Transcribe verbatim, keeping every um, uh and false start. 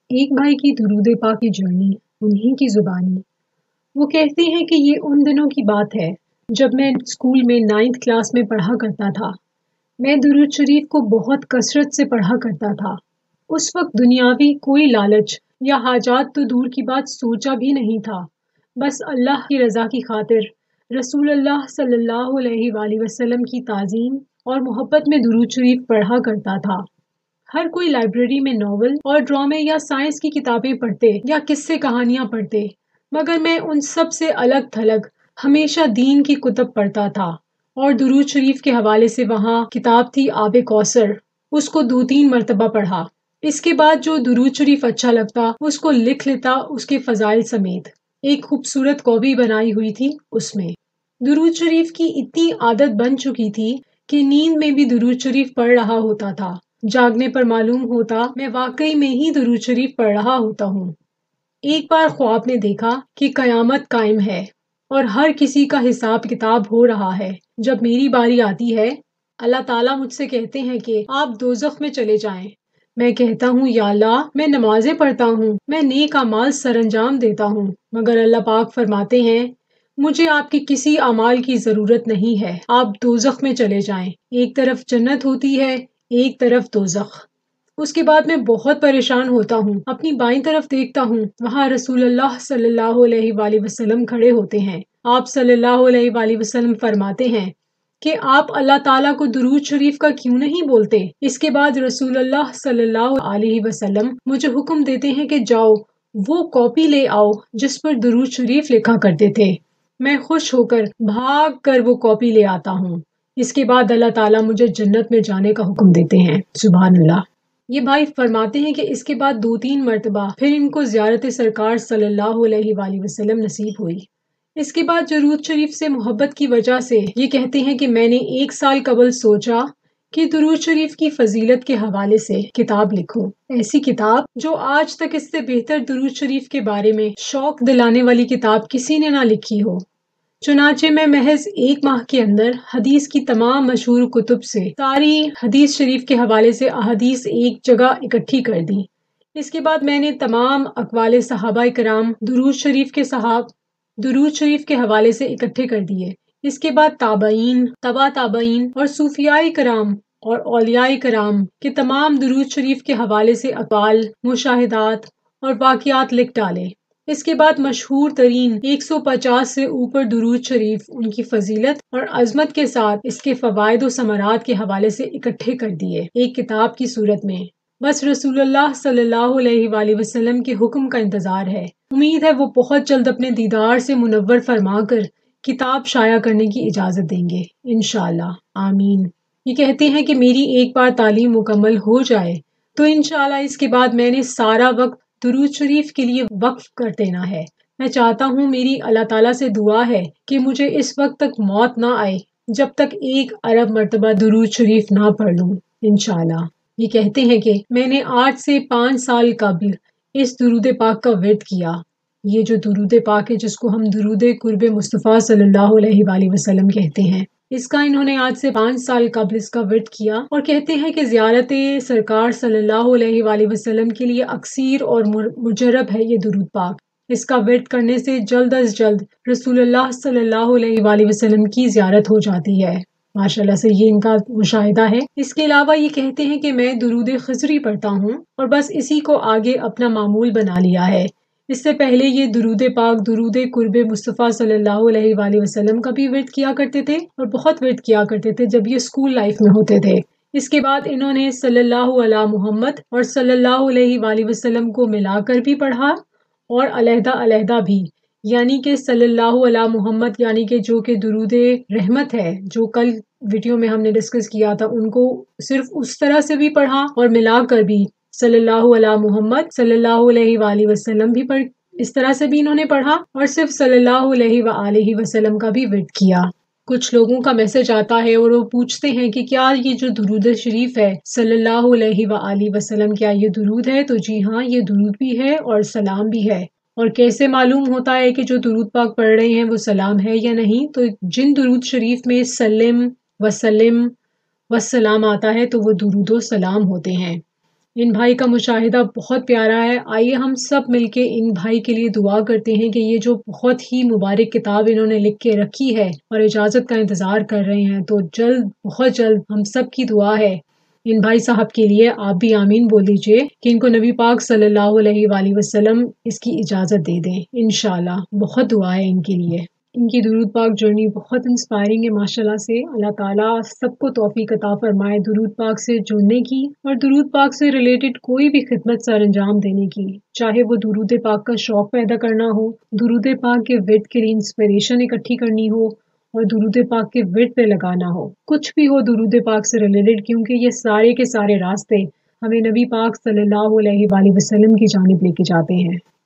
ایک بھائی کی درود پاک کی جرنی انہی کی زبانی۔ وہ کہتے ہیں کہ یہ ان دنوں کی بات ہے جب میں اسکول میں نائنتھ کلاس میں پڑھا کرتا تھا۔ میں درود شریف کو بہت کثرت سے پڑھا کرتا تھا۔ اس وقت دنیاوی کوئی لالچ یا حاجات تو دور کی بات سوچا بھی نہیں تھا۔ بس اللہ کی رضا کی خاطر رسول اللہ صلی اللہ علیہ وآلہ وسلم کی تعظیم اور محبت میں درود شریف پڑھا کرتا تھا۔ ہر کوئی لائبریری میں ناول اور ڈرامے یا سائنس کی کتابیں پڑھتے یا قصے کہانیاں پڑھتے، مگر میں ان سب سے الگ تھلگ ہمیشہ دین کی کتب پڑھتا تھا۔ اور درود شریف کے حوالے سے وہاں کتاب تھی آب کوثر، اس کو دو تین مرتبہ پڑھا۔ اس کے بعد جو درود شریف اچھا لگتا اس کو لکھ لیتا، اس کے فضائل سمیت۔ ایک خوبصورت کاپی بنائی ہوئی تھی اس میں۔ درود شریف کی اتنی عادت بن چکی تھی کہ نیند میں بھی درود شریف پڑھ رہا ہوتا تھا۔ جاگنے پر معلوم ہوتا میں واقعی میں ہی درود شریف پڑھ رہا ہوتا ہوں۔ ایک بار خواب میں دیکھا کہ قیامت قائم ہے اور ہر کسی کا حساب کتاب ہو رہا ہے۔ جب میری باری آتی ہے، اللہ تعالیٰ مجھ سے کہتے ہیں کہ آپ دوزخ میں چلے جائیں۔ میں کہتا ہوں یا اللہ، میں نمازیں پڑھتا ہوں، میں نیک اعمال سر انجام دیتا ہوں، مگر اللہ پاک فرماتے ہیں مجھے آپ کی کسی اعمال کی ضرورت نہیں ہے، آپ دوزخ میں چلے جائیں۔ ایک طرف جنت ہوتی ہے، ایک طرف دوزخ۔ اس کے بعد میں بہت پریشان ہوتا ہوں، اپنی بائیں طرف دیکھتا ہوں، وہاں رسول اللہ صلی اللہ علیہ وآلہ وسلم کھڑے ہوتے ہیں۔ آپ صلی اللہ علیہ وآلہ وسلم فرماتے ہیں کہ آپ اللہ تعالیٰ کو درود شریف کا کیوں نہیں بولتے؟ اس کے بعد رسول اللہ صلی اللہ علیہ وسلم مجھے حکم دیتے ہیں کہ جاؤ وہ کاپی لے آؤ جس پر درود شریف لکھا کرتے تھے۔ میں خوش ہو کر بھاگ کر وہ کاپی لے آتا ہوں۔ اس کے بعد اللہ تعالیٰ مجھے جنت میں جانے کا حکم دیتے ہیں۔ سبحان اللہ۔ یہ بھائی فرماتے ہیں کہ اس کے بعد دو تین مرتبہ پھر ان کو زیارت سرکار صلی اللہ علیہ وآلہ وسلم نصیب ہوئی۔ اس کے بعد درود شریف سے محبت کی وجہ سے یہ کہتے ہیں کہ میں نے ایک سال قبل سوچا کہ درود شریف کی فضیلت کے حوالے سے کتاب لکھوں، ایسی کتاب جو آج تک اس سے بہتر درود شریف کے بارے میں شوق دلانے والی کتاب کسی نے نہ لکھی ہو۔ چنانچہ میں محض ایک ماہ کے اندر حدیث کی تمام مشہور کتب سے ساری حدیث شریف کے حوالے سے احادیث ایک جگہ اکٹھی کر دی۔ اس کے بعد میں نے تمام اقوال صحابہ کرام درود شریف کے صحاب درود شریف کے حوالے سے اکٹھے کر دیے۔ اس کے بعد تابعین، تبع تابعین اور صوفیاء کرام اور اولیاء کرام کے تمام درود شریف کے حوالے سے اقوال، مشاہدات اور واقعات لکھ ڈالے۔ اس کے بعد مشہور ترین ایک سو پچاس سے اوپر درود شریف ان کی فضیلت اور عظمت کے ساتھ اس کے فوائد و ثمرات کے حوالے سے اکٹھے کر دیے ایک کتاب کی صورت میں۔ بس رسول اللہ صلی اللہ علیہ وآلہ وسلم کے حکم کا انتظار ہے۔ امید ہے وہ بہت جلد اپنے دیدار سے منور فرما کر کتاب شائع کرنے کی اجازت دیں گے، انشاءاللہ، آمین۔ یہ کہتے ہیں کہ میری ایک بار تعلیم مکمل ہو جائے تو انشاءاللہ اس کے بعد میں نے سارا وقت درود شریف کے لیے وقف کر دینا ہے۔ میں چاہتا ہوں، میری اللہ تعالیٰ سے دعا ہے کہ مجھے اس وقت تک موت نہ آئے جب تک ایک ارب مرتبہ درود شریف نہ پڑھ لوں، انشاءاللہ۔ یہ کہتے ہیں کہ میں نے آج سے پانچ سال قبل اس درود پاک کا ورد کیا۔ یہ جو درود پاک ہے جس کو ہم درود قرب مصطفیٰ صلی اللہ علیہ وآلہ وسلم کہتے ہیں، اس کا انہوں نے آج سے پانچ سال قبل اس کا ورد کیا اور کہتے ہیں کہ زیارت سرکار صلی اللہ علیہ وآلہ وسلم کے لیے اکثیر اور مجرب ہے یہ درود پاک۔ اس کا ورد کرنے سے جلد از جلد رسول اللہ صلی اللہ علیہ وآلہ وسلم کی زیارت ہو جاتی ہے۔ ماشاءاللہ سے یہ ان کا مشاہدہ ہے۔ اس کے علاوہ یہ کہتے ہیں کہ میں درود خضری پڑھتا ہوں اور بس اسی کو آگے اپنا معمول بنا لیا ہے۔ اس سے پہلے یہ درود پاک درود قرب مصطفیٰ صلی اللہ علیہ وآلہ وسلم کا بھی ورد کیا کرتے تھے اور بہت ورد کیا کرتے تھے جب یہ اسکول لائف میں ہوتے تھے۔ اس کے بعد انہوں نے صلی اللہ علی محمد اور صلی اللہ علیہ وآلہ وسلم کو ملا کر بھی پڑھا اور علیحدہ علیحدہ بھی، یعنی کہ صلی اللہ علی محمد یعنی کہ جو کہ درود رحمت ہے، جو کل ویڈیو میں ہم نے ڈسکس کیا تھا، ان کو صرف اس طرح سے بھی پڑھا اور ملا کر بھی صلی اللہ علی محمد صلی اللہ علیہ وآلہ وسلم بھی پڑھ اس طرح سے بھی انہوں نے پڑھا اور صرف صلی اللہ علیہ وآلہ وسلم کا بھی ورد کیا۔ کچھ لوگوں کا میسج آتا ہے اور وہ پوچھتے ہیں کہ کیا یہ جو درود شریف ہے صلی اللہ علیہ وآلہ وسلم، کیا یہ درود ہے؟ تو جی ہاں، یہ درود بھی ہے اور سلام بھی ہے۔ اور کیسے معلوم ہوتا ہے کہ جو درود پاک پڑھ رہے ہیں وہ سلام ہے یا نہیں؟ تو جن درود شریف میں سلم وسلم والسلام آتا ہے تو وہ درود و سلام ہوتے ہیں۔ ان بھائی کا مشاہدہ بہت پیارا ہے، آئیے ہم سب مل کے ان بھائی کے لیے دعا کرتے ہیں کہ یہ جو بہت ہی مبارک کتاب انہوں نے لکھ کے رکھی ہے اور اجازت کا انتظار کر رہے ہیں، تو جلد بہت جلد ہم سب کی دعا ہے ان بھائی صاحب کے لیے، آپ بھی آمین بول دیجئے کہ ان کو نبی پاک صلی اللہ علیہ وآلہ وسلم اس کی اجازت دے دیں انشاءاللہ۔ بہت دعا ہے ان کے لیے۔ ان کی درود پاک جرنی بہت انسپائرنگ ہے ماشاءاللہ سے۔ اللہ تعالیٰ سب کو توفیق عطا فرمائے درود پاک سے جڑنے کی اور درود پاک سے ریلیٹڈ کوئی بھی خدمت سر انجام دینے کی، چاہے وہ درود پاک کا شوق پیدا کرنا ہو، درود پاک کے ورد کے لیے انسپریشن اکٹھی کرنی ہو، اور درود پاک کے ورد پہ لگانا ہو، کچھ بھی ہو درود پاک سے ریلیٹڈ، کیونکہ یہ سارے کے سارے راستے ہمیں نبی پاک صلی اللہ علیہ وآلہ وسلم کی جانب لے کے جاتے ہیں۔